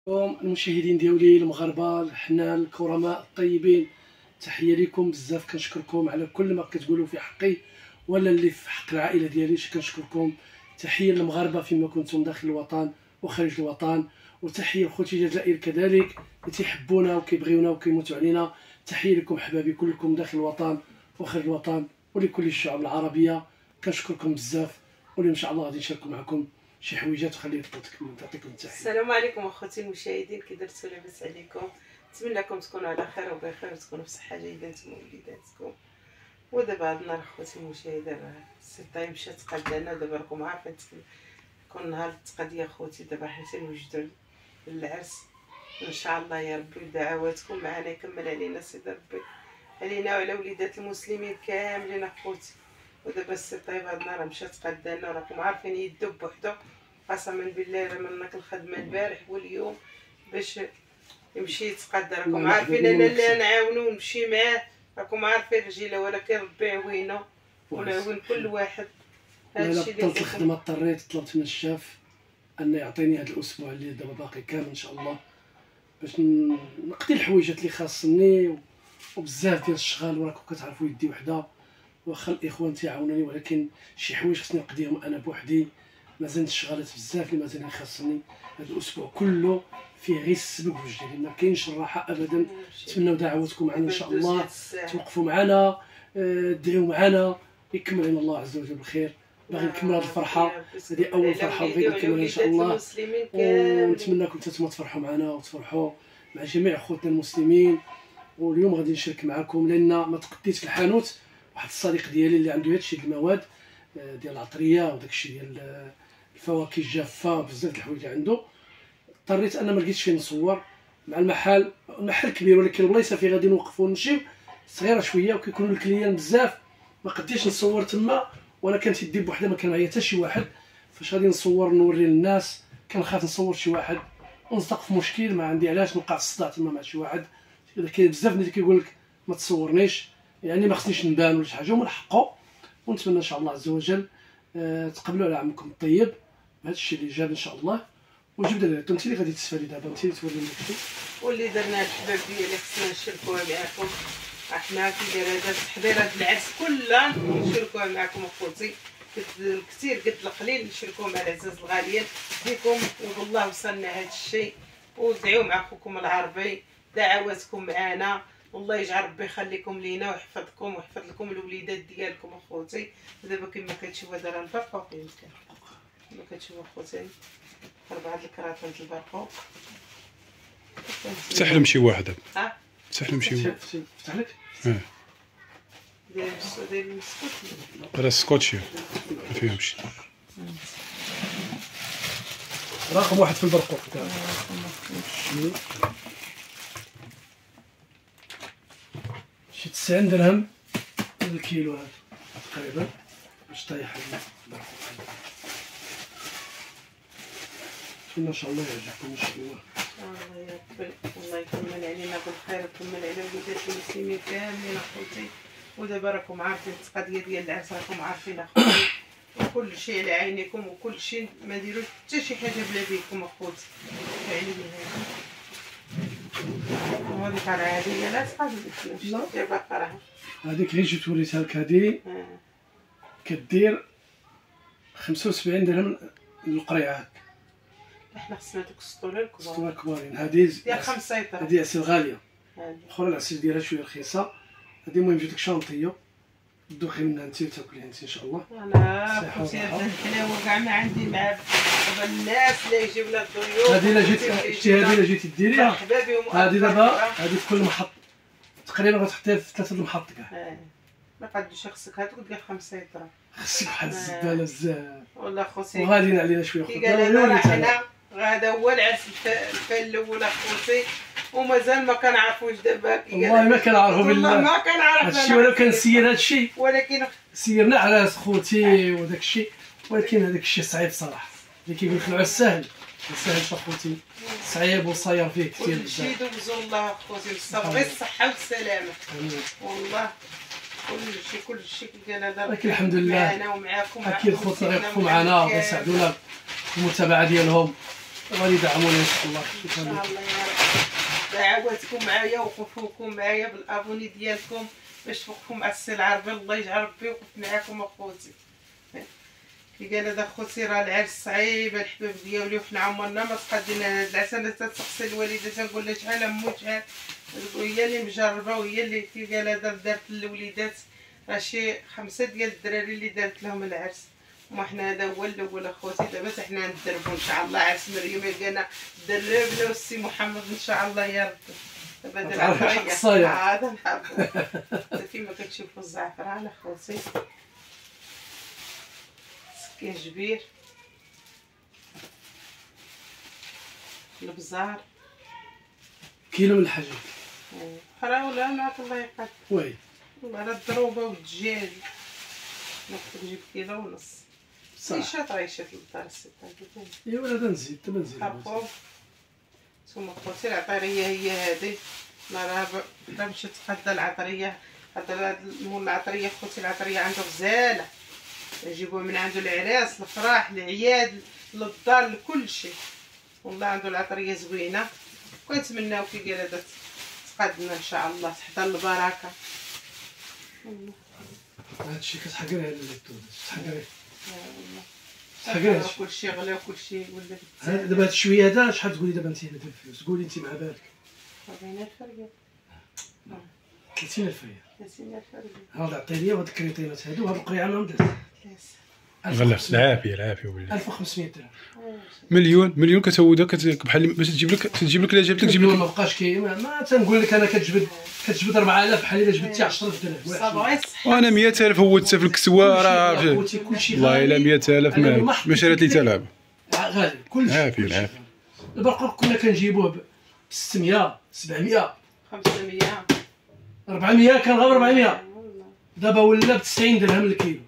المشاهدين ديالي المغاربه الحنان الكرماء الطيبين، تحيه لكم بزاف. كنشكركم على كل ما كتقولوا في حقي ولا اللي في حق العائله ديالي. كنشكركم. تحيه للمغاربه فيما كنتم داخل الوطن وخارج الوطن، وتحيه لخوتي الجزائر كذلك اللي تيحبونا وكيبغيونا وكيموتوا علينا. تحيه لكم حبابي كلكم داخل الوطن وخارج الوطن ولكل الشعوب العربيه. كنشكركم بزاف، واليوم ان شاء الله غادي نشاركوا معكم شي حويجات وخلي طلتكم تعطيكم التحيه. السلام عليكم اخوتي المشاهدين، كي درتوا؟ لاباس عليكم؟ نتمنىكم تكونوا على خير وبخير وتكونوا في صحه جيده انتم ووليداتكم. ودابا هاد النهار اخوتي المشاهدين راه السطاي مشى تقاد لنا، ودابا راكم عارفين كون نهار التقاديه اخوتي. دابا حنا تنوجدوا للعرس ان شاء الله يا ربي، دعواتكم معنا يكمل علينا سيدي ربي، علينا وعلى وليدات المسلمين كاملين اخوتي. ودابا السطاي هاد النهار مشى تقاد لنا، وراكم عارفين يدو بوحدو قسما بالله رملنا الخدمه البارح واليوم باش يمشي يتقدى. راكم عارفين انا اللي نعاونو ونمشي معاه، راكم عارفين رجيله، ولكن ربي يعاونو ونعاون كل واحد. هادشي اللي طلبت الخدمه اضطريت، طلبت من الشاف انه يعطيني هذا الاسبوع اللي دابا باقي كامل ان شاء الله باش نقضي الحويجات اللي خاصني وبزاف ديال الشغال. وراكم كتعرفوا يدي وحده، واخا الاخوان تيعاونوني ولكن شي حوايج خصني نقضيهم انا بوحدي. مازال الشغالات بزاف اللي مازال خاصني. هذا الاسبوع كله فيه غير السبب وجدي، ما كاينش الراحه ابدا. نتمنوا دعواتكم معنا ان شاء الله، توقفوا معنا، دعيو معنا، يكمل لنا الله عز وجل بالخير. باغي نكمل هذه الفرحه، هذه اول فرحه وبغيت نكملها ان شاء الله. ونتمنىكم نتوما تفرحوا معنا وتفرحوا مع جميع خوتنا المسلمين. واليوم غادي نشارك معكم لان ما تقديت في الحانوت واحد الصديق ديالي اللي عنده هادشي ديال المواد ديال العطريه وداكشي ديال الفواكه الجافه وبزاف د الحوايج اللي عنده. اضطريت انا ما لقيتش فين نصور مع المحل كبير، ولكن البلايصه فين غادي نوقفوا ونمشيو صغيره شويه وكيكونوا الكليان بزاف. ما قديتش نصور تما وانا كانت يدي بوحده، ما كان معايا حتى شي واحد. فاش غادي نصور نوري للناس كنخاف نصور شي واحد ونصدق في مشكل ما عندي علاش نوقع في الصداع تما مع شي واحد. كاين بزاف اللي كيقول لك ما تصورنيش، يعني ما خصنيش نبان ولا شي حاجه، ومن حقه. ونتمنى ان شاء الله عز وجل تقبلوا على عمكم الطيب بهذا الشيء اللي جاب ان شاء الله. وجبده لكم انت اللي غادي تستفادي دابا، انت اللي توري لنا داكشي واللي درنا الحباب ديالي خصنا نشاركوها معكم. احنا كي داير هذا التحضير هذا العرس كلها نشاركوها معكم اخوتي، كثير قد القليل نشاركوه مع العزاز الغاليين فيكم. والله وصلنا هذا الشيء، ودعيو مع اخوكم العربي، دعواتكم معنا، والله يجعل ربي يخليكم لينا ويحفظكم ويحفظ لكم الوليدات ديالكم اخوتي. دابا كما كتشوفوا دابا البرقوق يمكن كما كتشوفوا اخوتي 4 الكراتين د البرقوق. سحلم شي واحد، سحلم شي واحد فتح لك داير المسكوت راه السكوتشي ما فيهمش. رقم 1 في البرقوق شي 90 درهم الكيلو هذا تقريبا باش طايح البرقوق. نتمنى ان شاء الله يعجبكم ان شاء الله. الله يا ربي، الله يكمل علينا بالخير ويكمل على وليدات المسلمين كاملين اخوتي. ودابا راكم عارفين التقضيه ديال العرس، راكم عارفين اخوتي، وكل شيء على عينيكم وكل شيء ما ديروش حتى شي حاجه بلا بيكم اخوتي. يعني وهذيك راه هذه لا صافي لا باقا راه هذيك غير جيت وريتها لك. هذه كدير 75 درهم للقريعه. احنا خصنا دوك السطوله الكبار، السطوله الكبارين. هذه ديال 5 سيطره، هذه عسل غاليه، الاخرى العسل ديالها شويه رخيصه. هذه المهم جبت لك شانطيه دوخي منها انت وتاكليها انت ان شاء الله. انا خوتي هاد الحلاوه كاع ما عندي مع دابا الناس اللي يجيو لنا الضيوف. هذه الا جيتي هذه الا جيتي ديريها، هذه دابا هذه في كل محط تقريبا غتحطيها في 3 المحط كاع. ما قادوش خصك هذوك ديال 5 سيطره، خصك واحد الزباله بزاف والله خوتي. وغاديين علينا شويه خوتي، قال لنا حنا هذا هو العرس الفال الاول اخوتي، ومازال ما كنعرفوش دابا. والله ما كنعرفوا بالله، والله ما كنعرف هادشي. ولو كنسير هادشي، ولكن سيرنا على خوتي وداك الشيء، ولكن هذاك الشيء صعيب صراحه. اللي كيقول لك العرس ساهل، ما ساهلش اخوتي، صعيب وصاير فيه كثير بزاف. كلشي دوزو الله اخوتي بالصبر، غير الصحه والسلامه. والله كلشي كي قال هذا، لكن الحمد لله معنا ومعاكم. اكيد خوتنا غيوقفوا معنا وغيساعدونا في المتابعه ديالهم غادي يدعمونا ان شاء الله. ان شاء الله يا رب. دعواتكم معايا ووقوفكم معايا بالابوني ديالكم باش توقفوا مع السي العربي. الله يجعل ربي يوقف معاكم اخوتي. كي قال هذا خوتي راه العرس صعيب الحباب ديالي وحنا عمرنا ما تقدينا هاد العرس. انا تتسقسي الوالده تنقول لها شحال امو شحال، هي اللي مجربه وهي اللي كي قال هذا دارت للوليدات راه شي 5 ديال الدراري اللي دارت لهم العرس. وما حنا هذا هو الاول اخوتي. دابا حنا ندربوا ان شاء الله. عرس مريم يلقانا دربنا والسي محمد ان شاء الله يا ربي. دابا هذا العطريه هذا نحبو كيما كتشوفوا الزعفران اخوتي. سكين جبير، البزار، كيلو من الحاجات. فراوله معك الله يقدر. وي راه الضروبه والدجاج ناخذ نجيب كيلو ونص. صح. شاطره يشات للدار السته. ايوا هذا نزيد دابا نزيد. خافو نتوما خوتي العطريه هي هذه. راه مشيت تقدا العطريه. هذا مول العطريه خوتي. العطريه عنده غزاله، نجيبوه من عنده العراس الفرح العياد للدار لكل شيء. والله عنده العطريه زوينه. كنتمناو كي قال هذا تقدنا ان شاء الله تحت البركه. هادشي كتحقرها على التونس تحقرها. والله كلشي غلا وكلشي ولا. دابا هاد الشويه هذا شحال تقولي دابا انت هنا ديال الفلوس؟ قولي انت مع بالك. 40000 ريال. 30000 ريال. 30000 ريال. هاد العطينيه وهاد الكريطينات هادو وهاد القريعه ما مدات. غلا العافيه العافيه وليدي. 1500 درهم. مليون كتعودها بحال باش تجيب لك الا جابت لك تجيب ما لك. بقاش ما تنقول لك انا كتجبد 4000 بحال الا جبدتي 10000 درهم. صافا يصح. وانا 100000 هو في الكسوه راه كلشي والله الا 100000 ما شريت لي حتى لعبه. غالي كلشي. عافيه العافيه. البرقوق كنا كنجيبوه ب 600 700 500 400. كان غير 400. دابا ولا ب 90 درهم الكيلو.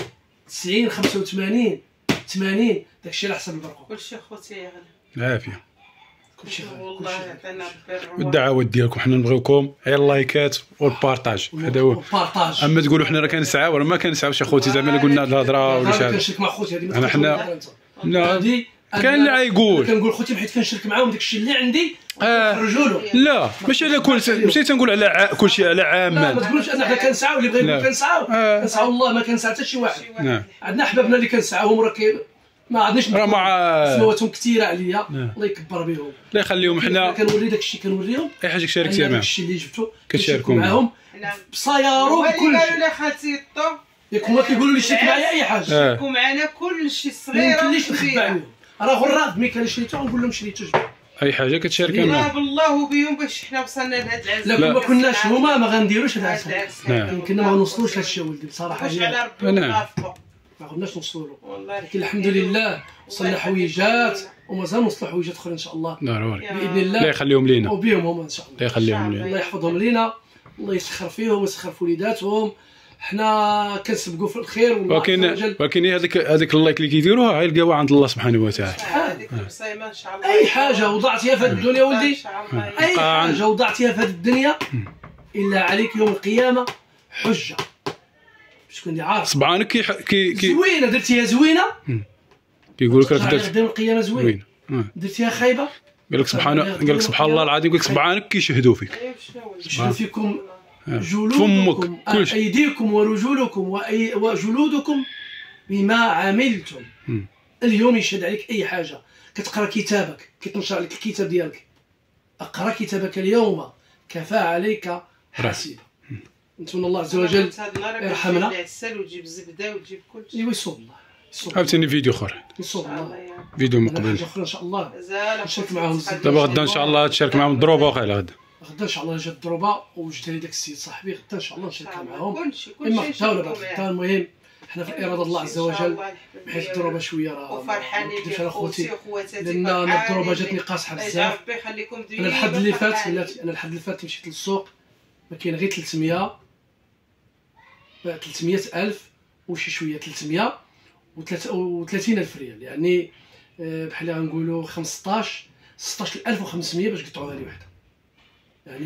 90 85 80 داكشي على حسب البرقوق. كلشي خوتي يغلى. العافيه. كلشي غالي. والله عطينا ربي الروح. والدعوات ديالكم حنا نبغيوكم غير اللايكات والبارطاج هذا هو. البارطاج. اما تقولوا حنا راه كنسعاو ولا ما كنسعاوش اخوتي زعما الا قلنا هاد الهضره ولا شي حاجه. كنشرك مع خوتي هذه أنا حنا لا هذه كاين اللي غايقول كنقول خوتي حيت كنشرك معاهم داكشي اللي عندي نخرجوا له. لا ماشي على كل ماشي تنقول على كل شيء على لا ما عاما. تقولوش ان حنا كنسعاو. اللي بغى يقول كنسعاو كنسعاو الله ما كنسعى حتى شي واحد. نعم. عندنا احبابنا اللي كنسعاوهم راه ما عندناش راه مع سنواتهم كثيره عليا. الله يكبر بهم. الله يخليهم حنا كنوري داكشي كنوريهم اي حاجه شاركتي معاهم داكشي اللي جبتو كتشاركوا معاهم بصيارو بكل قالوا شيء. لي خالتي الطو ياك هما كيقولوا لي شريك معايا اي حاجه. شاركوا معنا كلشي ما صغيره يمكنليش نخبى وكبيره. عليهم. راه غراد ملي كان شريتو نقول لهم شريتو جبت. اي حاجه كتشارك الله معاهم. بالله بيهم باش حنا وصلنا لهاد العز. لا ما كناش هما ما غنديروش هذا العرس. نعم. يمكن ما نوصلوش لهذا الشيء ولدي بصراحه. واش على هي ربي نعم. ونوافقوا. ما غناش نوصلوا له. والله لكن الحمد لله وصلنا حويجات ومازال نوصلوا حويجات اخرى ان شاء الله ضروري باذن الله. الله يخليهم لينا. وبهم هما ان شاء الله. الله يخليهم لينا. الله يحفظهم لينا. الله يسخر فيهم ويسخر في وليداتهم. حنا كنسبقوا في الخير والله ولكن هذاك اللايك اللي كيديروها يلقاوها عند الله سبحانه وتعالى. هذيك البصيمه ان شاء الله. اي حاجه وضعتيها في هذه الدنيا ولدي، اي يبقى حاجه وضعتيها في هذه الدنيا الا عليك يوم القيامه حجه باش تكون عارف. صبعانك كي زوينه درتيها زوينه كيقول لك راك درت درت يوم القيامه زوين. درتيها خايبه قال لك سبحان الله العظيم. قال لك صبعانك كيشهدوا فيك. يشهدوا فيكم فمك جلودكم كلشي. ايديكم ورجلكم وجلودكم بما عملتم. اليوم يشهد عليك اي حاجه. كتقرا كتابك كيتنشر عليك الكتاب ديالك. اقرا كتابك اليوم كفى عليك حسيبا. نتمنى الله عز وجل يرحمنا. العسل وتجيب الزبده وتجيب كلشي. ايوا يصوب الله عاوتاني فيديو اخر يصوب الله فيديو مقبل حاجه اخرى ان شاء الله نشارك معاهم الزبده. دابا غدا ان شاء الله تشارك معاهم الضروبه وخير غدا غدا ان شاء الله جات الضروبه وجد لي داك السيد صاحبي. غدا ان شاء الله نشارك معاهم كلشي اما غدا ولا بعد غدا. المهم حنا في اراده الله عز وجل حيت الضروبه شويه راه وفرحانين كيفاش انا خوتي وخواتاتي لان الضروبه جاتني قاصحه بزاف. ربي يخليكم انا الحد اللي فات بلاتي انا الحد اللي فات مشيت للسوق ما كاين غير 300,000 وشي شويه 330,000 ريال يعني بحال غنقولوا 16,500 باش قطعوها لي وحده يعني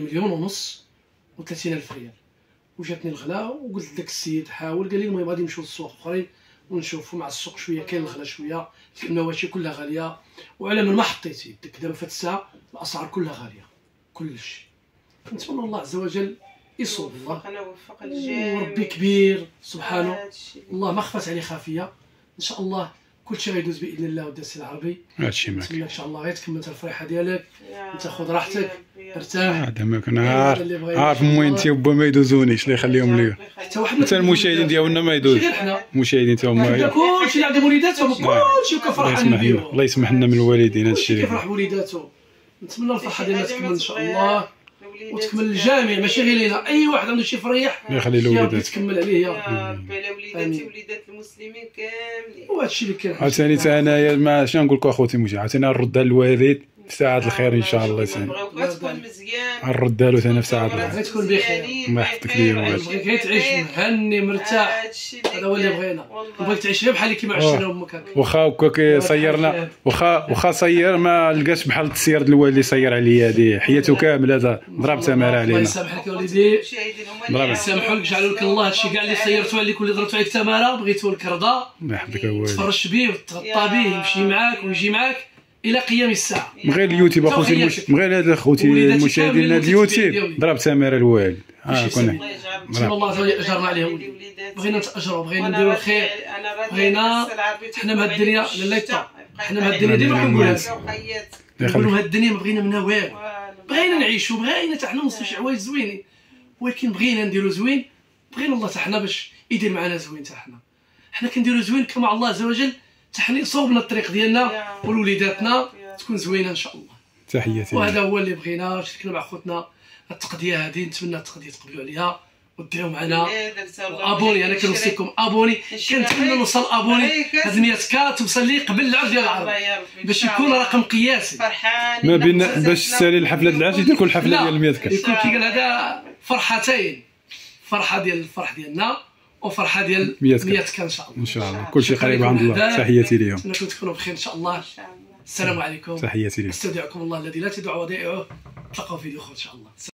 1,530,000 ريال. وجاتني الغلا وقلت لذاك السيد حاول قال لي المهم غادي نمشيو للسوق اخرين ونشوفوا مع السوق شويه كاين الغلا شويه، المواشي كلها غاليه، وعلى من ما حطيتي يدك دابا في هاد الساعه الاسعار كلها غاليه كلشي. نتمنى الله عز وجل يصوب الله وفق الجميع وربي كبير سبحانه، الله ما خفات عليه خافيه. ان شاء الله كلشي غيدوز باذن الله. ودرسي العربي هادشي معك نتمنى ان شاء الله غير تكمل الفريحه ديالك، انت خذ راحتك ارتاح. هذا ما كان عارف موين انت وبا ما يدوزونيش، الله يخليهم ليا. حتى واحد حتى المشاهدين ديالنا ما يدوز، غير حنا المشاهدين تا هما كلشي اللي عندهم وليداتهم كلشي كفرحان بهم. الله يسمح لنا من الوالدين هادشي كلشي كيفرح بوليداتو. نتمنى الفرحه ديالنا تكمل ان شاء الله وتكمل الجميع، ماشي غير لينا، اي واحد عنده شي فريح الله يخلي لوليداتو تكمل عليه يا ربي. على وليداتي وليدات المسلمين كاملين، وهذا الشيء اللي كاين. عاوتاني تا انايا ما شنو نقول لكم اخوتي مجي، عاوتاني نرد على الوالد في ساعة الخير ان شاء الله. ثاني نبغيوك تكون مزيان، نرد له ثاني في ساعة الخير، بغيت تكون بخير، الله يحفظك ليا الوالد. بغيت غير تعيش مهني مرتاح، هذا هو اللي بغينا. بغيت تعيش غير بحال اللي كيما عشنا امك هكا. واخا هكا صيرنا، واخا صير ما لقاش بحال التسيير ديال الوالد اللي صير عليا، هذه حياته كامل هذا ضرب تماره الله علينا. يسامحك يا وليدي، الله يسامحك، جعلوا لك الله هادشي كاع اللي صيرتو عليك واللي ضربتو عليك تماره بغيتو لك رضا، الله يحفظك الوالد. تفرش بيه وتغطى به، يمشي معاك ويجي معاك الى قيام الساعه. من غير اليوتيوب اخوتي من غير هذا اخوتي المشاهدين هذا اليوتيوب ضرب تماره الوالد. كنا نتمنى الله عز وجل اجرنا عليهم، بغينا نتاجروا، بغينا نديروا الخير، بغينا حنا مع الدنيا لا يطا، حنا مع الدنيا ديما كنقولها، نقولوا هاد الدنيا ما بغينا منها والو، بغينا نعيشوا، بغينا حتى حنا نوصلوا شي حوايج زوينين، ولكن بغينا نديروا زوين، بغينا الله حتى حنا باش يدير معنا زوين. حتى حنا كنديروا زوين كما الله عز وجل حتى حنا يصوبنا الطريق ديالنا ولوليداتنا تكون زوينه ان شاء الله. تحياتي. وهذا هو اللي بغينا. شاركنا مع خوتنا التقضيه هذه، نتمنى التقضيه تقبلوا عليها وديروا معنا ابوني. انا كنوصيكم ابوني، كنتمنى نوصل ابوني هاد 100 كا توصل لي قبل العرض ديال العرض باش يكون رقم قياسي ما بين باش تسالي الحفله ديال العرس تكون الحفله ديال 100 كا، يكون كي قال هذا فرحتين، فرحه ديال الفرح ديالنا وفرحه ديال 100 كا ان شاء الله. ان شاء الله كلشي قريب عند الله. تحياتي ليهم، نتمنىكم تكونوا بخير ان شاء الله. السلام عليكم، تحياتي ليهم. استودعكم الله الذي لا تدع ودائعه، نتلاقاو في فيديو اخر ان شاء الله.